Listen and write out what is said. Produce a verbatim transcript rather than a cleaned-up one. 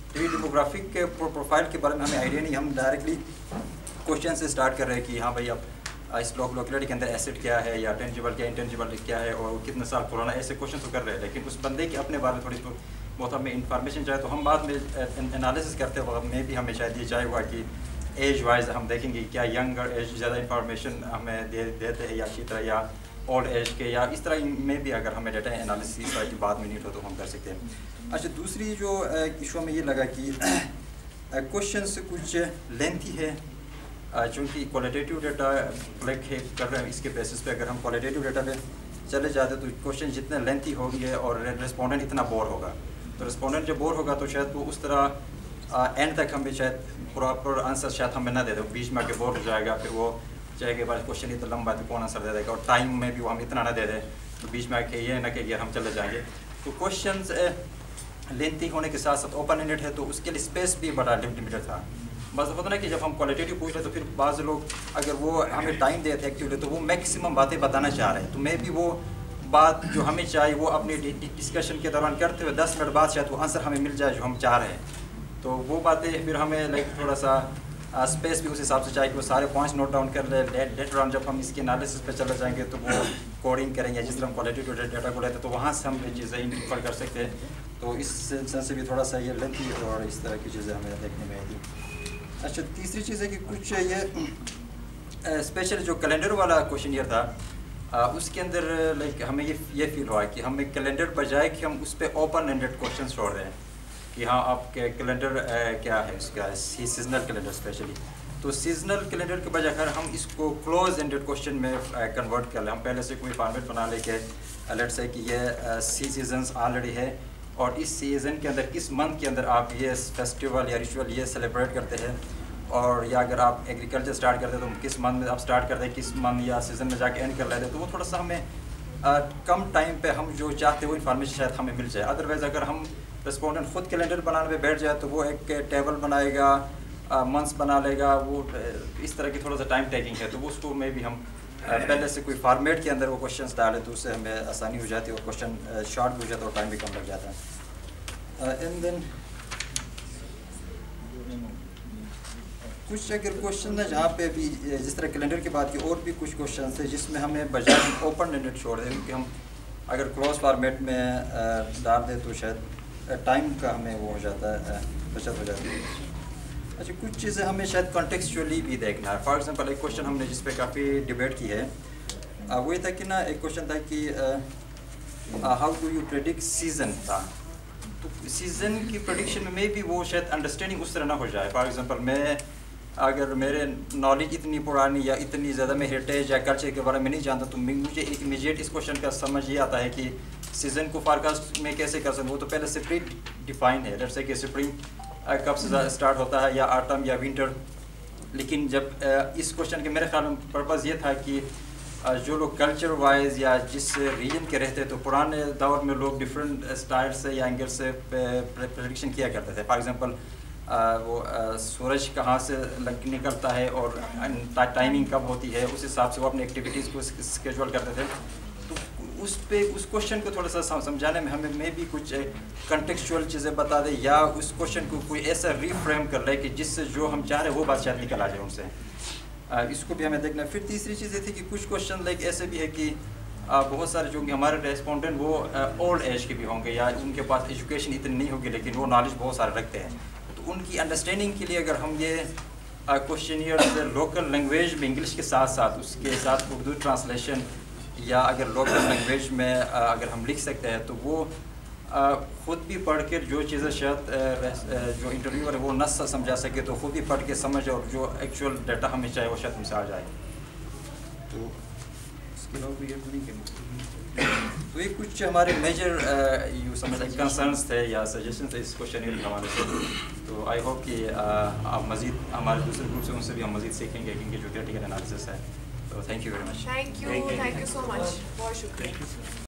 تو یہ ڈیموگرافک کے پروفائل کے بارے میں ہمیں آئیڈیا نہیں. ہم ڈائریکٹلی کوشچن سے اسٹارٹ کر رہے ہیں کہ ہاں بھائی اب اس لوکیلٹی کے اندر ایسٹ کیا ہے یا ٹینجیبل کیا انٹینجیبل کیا ہے اور کتنے سال پرانا, ایسے کوشچن تو کر رہے ہیں. لیکن اس بندے کے اپنے بارے میں تھوڑی بہت ہمیں انفارمیشن چاہے تو ہم بعد میں انالیسس کرتے وقت میں بھی ہمیں شاید یہ چاہے ہوا کہ ایج وائز ہم دیکھیں گے کیا ینگ ایج زیادہ انفارمیشن ہمیں دے دیتے ہیں یا اسی طرح یا اولڈ ایج کے یا اس طرح میں بھی اگر ہمیں ڈیٹا انالیسس اس طرح کی بات میں نیڈ ہو تو ہم کر سکتے ہیں. اچھا دوسری جو ایشو میں یہ لگا کہ کوشچنس کچھ لینتھی ہے چونکہ کوالٹیٹیو ڈیٹا کلیکٹ کر رہے ہیں. اس کے بیسس پہ اگر ہم کوالٹیٹیو ڈیٹا پہ چلے جاتے تو کوشچن جتنے لینتھی ہوگی اور رسپونڈنٹ اتنا بور ہوگا. تو رسپونڈنٹ جب بور ہوگا تو شاید وہ اس طرح اینڈ تک ہمیں شاید پراپر آنسر شاید ہمیں نہ دے دے, بیچ میں آ کے بور ہو جائے گا. پھر وہ چاہے کہ بھائی کوشچن اتنا لمبا ہے تو کون آنسر دے دے گا, اور ٹائم میں بھی وہ ہم اتنا نہ دے دیں تو بیچ میں آ کے یہ نہ کہ یار ہم چلے جائیں گے. تو کوشچنز لینتھی ہونے کے ساتھ ساتھ اوپن اینڈڈ ہے تو اس کے لیے اسپیس بھی بڑا لمیٹڈ تھا. بس ہوتا نا کہ جب ہم کوالٹیٹیو پوچھ رہے تو پھر بعض لوگ اگر وہ ہمیں ٹائم دیتے ایکچولی تو وہ میکسیمم باتیں بتانا چاہ رہے ہیں, تو میں بھی وہ بات جو ہمیں چاہیے وہ اپنی ڈسکشن کے دوران کرتے ہوئے دس منٹ بعد شاید وہ آنسر ہمیں مل جائے جو ہم چاہ رہے ہیں. تو وہ باتیں پھر ہمیں لائک تھوڑا سا اسپیس بھی اس حساب سے چاہیے کہ وہ سارے پوائنٹس نوٹ ڈاؤن کر لیں. لیٹر آن جب ہم اس کے انالیسس پہ چلے جائیں گے تو وہ کوڈنگ کریں گے, جس طرح ہم کوالٹیٹیو ڈیٹا کو لیتے ہیں تو وہاں سے ہم یہ چیزیں انٹرفر کر سکتے ہیں. تو اس سینس سے بھی تھوڑا سا یہ لینتھی اور اس طرح کی چیزیں ہمیں دیکھنے میں آئی تھی. اچھا تیسری چیز ہے کہ کچھ یہ اسپیشل جو کیلنڈر والا کوشچن تھا اس کے اندر لائک ہمیں یہ یہ فیل ہوا کہ ہمیں کیلنڈر بجائے کہ ہم اس پہ اوپن اینڈڈ کوشچن چھوڑ رہے ہیں کہ ہاں آپ کے کیلنڈر کیا ہے اس کا سیزنل کیلنڈر اسپیشلی. تو سیزنل کیلنڈر کے بجائے اگر ہم اس کو کلوز اینڈڈ کوشچن میں کنورٹ کر لیں, ہم پہلے سے کوئی فارمیٹ بنا لے کے لیٹ سے کہ یہ سی سیزنس آلریڈی ہے اور اس سیزن کے اندر کس منتھ کے اندر آپ یہ فیسٹیول یا ریچول یہ سیلیبریٹ کرتے ہیں, اور یا اگر آپ ایگریکلچر اسٹارٹ کرتے ہیں تو کس منتھ میں آپ اسٹارٹ کرتے ہیں, کس منتھ یا سیزن میں جا کے اینڈ کر لیتے ہیں. تو وہ تھوڑا سا ہمیں کم ٹائم پہ ہم جو چاہتے ہیں وہ انفارمیشن شاید ہمیں مل جائے. ادروائز اگر ہم رسپونڈنٹ خود کیلنڈر بنانے پہ بیٹھ جائے تو وہ ایک ٹیبل بنائے گا, منتھس بنا لے گا, وہ اس طرح کی تھوڑا سا ٹائم ٹیکنگ ہے. تو وہ اس کو میں بھی ہم پہلے سے کوئی فارمیٹ کے اندر وہ کوشچنس ڈالیں تو اس سے ہمیں آسانی ہو جاتی ہے اور کوشچن شارٹ بھی ہو جاتا ہے اور ٹائم بھی کم لگ جاتا ہے. اینڈ دین کچھ اگر کوشچن ہے جہاں پہ بھی جس طرح کیلنڈر کی بات کی اور بھی کچھ کوشچنس ہیں جس میں ہمیں بجائے اوپن اینڈڈ چھوڑ دیں, کیونکہ ہم اگر کلوز فارمیٹ میں ڈال دیں تو شاید ٹائم کا ہمیں وہ ہو جاتا ہے, بچت ہو جاتی ہے. اچھا کچھ چیزیں ہمیں شاید کانٹیکسچولی بھی دیکھنا ہے. فار ایگزامپل ایک کوشچن ہم نے جس پہ کافی ڈبیٹ کی ہے وہ یہ تھا کہ نا ایک کوشچن تھا کہ how do you predict season تھا. تو سیزن کی پریڈکشن میں بھی وہ شاید انڈرسٹینڈنگ اس طرح نہ ہو جائے. فار ایگزامپل میں اگر میرے نالج اتنی پرانی یا اتنی زیادہ میں ہیریٹیج یا کلچر کے بارے میں نہیں جانتا تو مجھے ایک امیجیٹ اس کوشچن کا سمجھ یہ آتا ہے کہ سیزن کو فارکاسٹ میں کیسے کر سکوں. وہ تو پہلے سے پری ڈیفائن ہے, جیسے کہ اسپرنگ کب سے اسٹارٹ ہوتا ہے یا آٹم یا ونٹر. لیکن جب اس کوشچن کے میرے خیال میں پرپز یہ تھا کہ جو لوگ کلچر وائز یا جس ریجن کے رہتے تو پرانے دور میں لوگ ڈفرینٹ اسٹائل سے یا اینگل سے پریڈکشن کیا کرتے تھے. فار ایگزامپل وہ سورج کہاں سے نکلتا ہے اور ٹائمنگ کب ہوتی ہے اس حساب سے وہ اپنی ایکٹیویٹیز کو اسکیجول کرتے تھے. تو اس پہ اس کوشچن کو تھوڑا سا سمجھانے میں ہمیں میں بھی کچھ کنٹیکسچوئل چیزیں بتا دیں یا اس کوشچن کو کوئی ایسا ریفریم کر لے کہ جس سے جو ہم چاہ رہے ہیں وہ بات شاید نکل آ جائے ان سے. اس کو بھی ہمیں دیکھنا ہے. پھر تیسری چیز یہ تھی کہ کچھ کوشچن لائک ایسے بھی ہے کہ بہت سارے جو کہ ہمارے ریسپونڈنٹ وہ اولڈ ایج کے بھی ہوں گے یا ان کے پاس ایجوکیشن اتنی نہیں ہوگی لیکن وہ نالج بہت سارے رکھتے ہیں. تو ان کی انڈرسٹینڈنگ کے لیے اگر ہم یہ کوشچنیئر لوکل لینگویج میں انگلش کے ساتھ ساتھ اس کے ساتھ اردو ٹرانسلیشن یا اگر لوکل لینگویج میں اگر ہم لکھ سکتے ہیں تو وہ خود بھی پڑھ کے جو چیزیں شاید جو انٹرویور ہے وہ نہ سمجھا سکے تو خود بھی پڑھ کے سمجھ اور جو ایکچوئل ڈیٹا ہمیں چاہے وہ شاید ہم سے آ جائے. تو اس کے علاوہ تو یہ کچھ ہمارے میجر یوں سمجھ کنسرنس تھے یا سجیشن تھے اس کوشچنیئر کے حوالے سے. تو آئی ہوپ کہ آپ مزید ہمارے دوسرے گروپ سے ان سے بھی ہم مزید سیکھیں گے کیونکہ جو کریٹیکل انالیسس ہے. تو thank you very much. Thank you thank you so much. بہت شکریہ.